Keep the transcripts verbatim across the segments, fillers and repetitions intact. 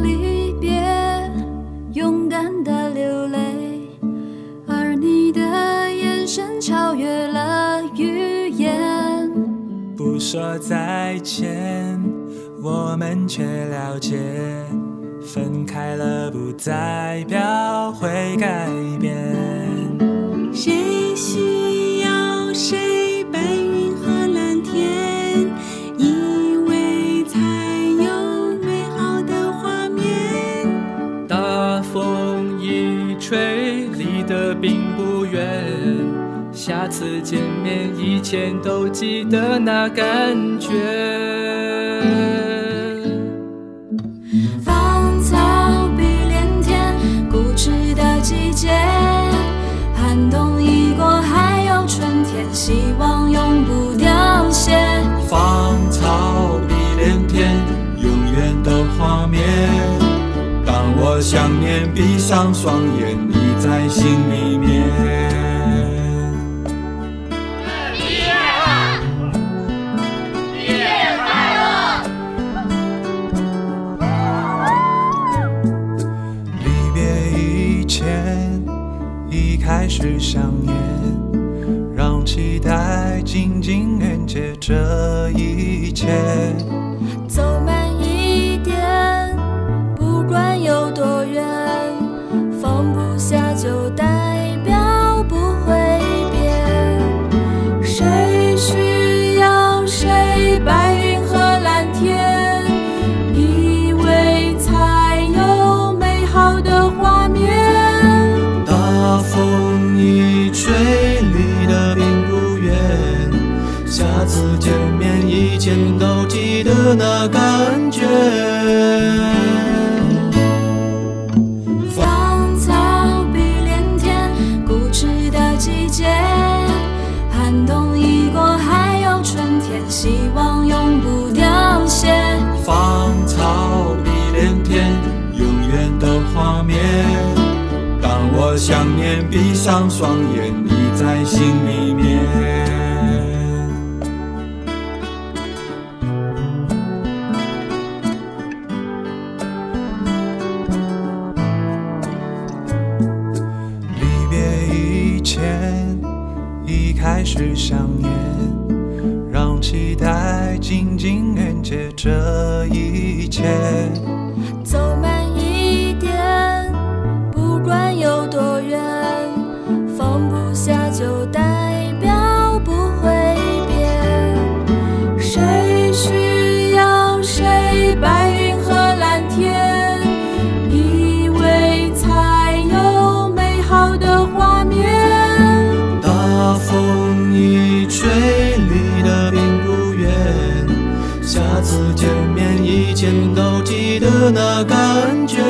离别，勇敢的流泪，而你的眼神超越了语言。 不说再见，我们却了解，分开了不代表会改变。 谁需要谁，白云和蓝天，以为才有美好的画面。 大风一吹，离得并不远，下次见面以前都记得那感觉。 芳草碧连天，固执的季节，寒冬已过，还有春天，希望永不凋谢。 芳草碧连天，永远的画面。当我想念，闭上双眼，你在心里面。 一开始想念，让期待紧紧连接这一切。 走慢一点，不管有多远，放不下就代表不会变。谁需要谁，白云和蓝天，以为才有美好的画面。 大风一吹，离得并不远，下次见面以前都记得那感觉。 芳草碧连天，固执的季节，寒冬已过，还有春天，希望永不凋谢。 芳草碧连天，永远的画面。当我想念，闭上双眼，你在心里面。 离别以前，一开始想念，让期待紧紧连接这一切。 走慢一点，不管有多远，放不下就代表不会变。谁需要谁，白云和蓝天，以为才有美好的画面。 大风一吹，离得并不远，下次见面以前都记得那感觉。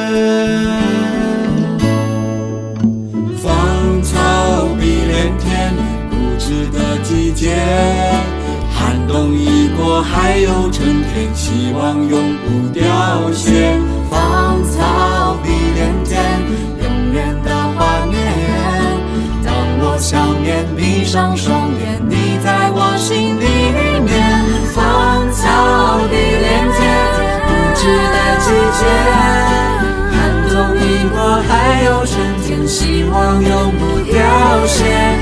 芳草碧连天，固执的季节，寒冬已过，还有春天，希望永不凋谢。芳草碧连天，永远的画面。当我想念，闭上双眼，你在我心里面。芳草碧连天，固执的季节，寒冬已过，还有春天，希望永不凋谢。